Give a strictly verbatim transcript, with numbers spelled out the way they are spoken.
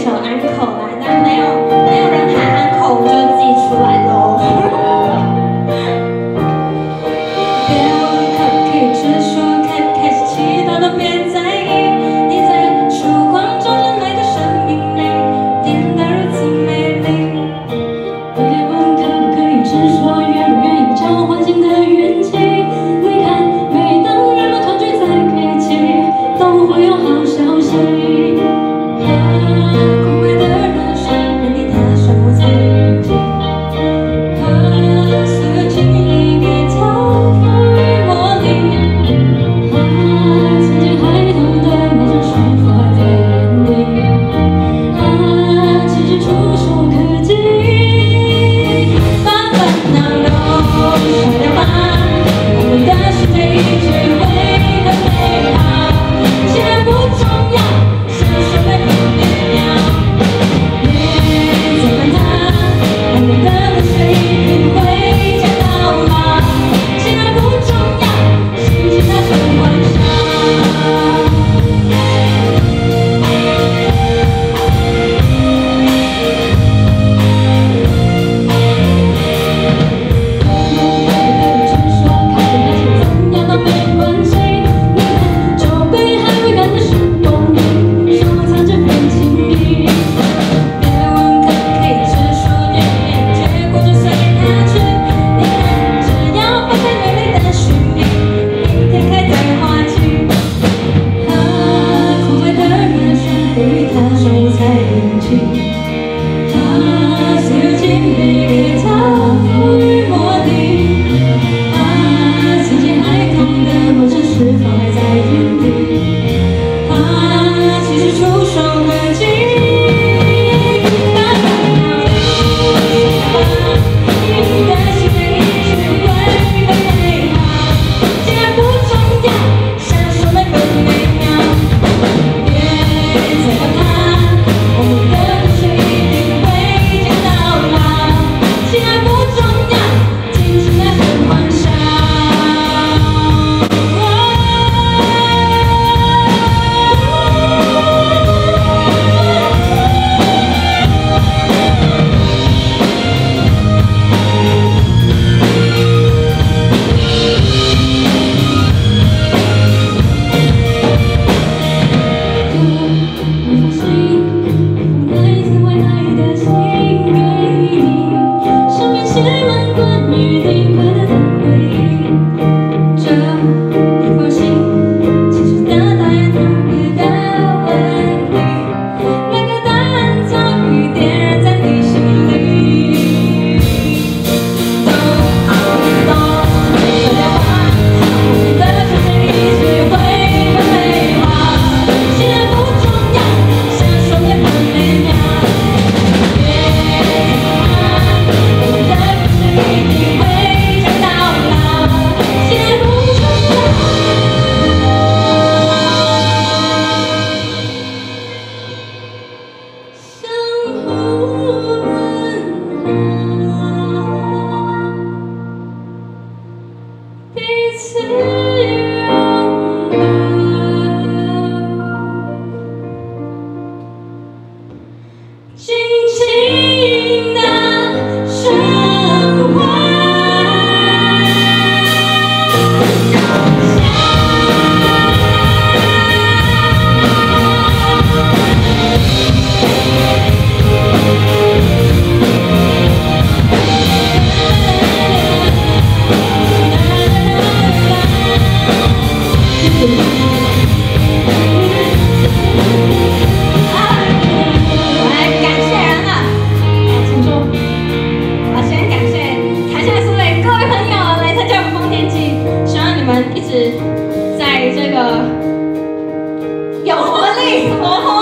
首《安口》啦，但没有没有人喊安口，我们就自己出来喽。别问可不可以直说，开不开心祈祷都别在意。你在曙光中人类的生命里变得如此美丽。别问可不可以直说，愿不愿意交换新的运气。你看，每当人们团聚在一起，都会有好消息。 空白的人生，任你踏上我在云际。和岁月经历别逃风雨磨砺。啊，曾经孩童的梦想是否还在原地？啊，奇迹触手可及。把烦恼都甩掉吧，我们的世界一直会很美好。钱不重要，享受每分每秒。 一直在这个有活力、活泼。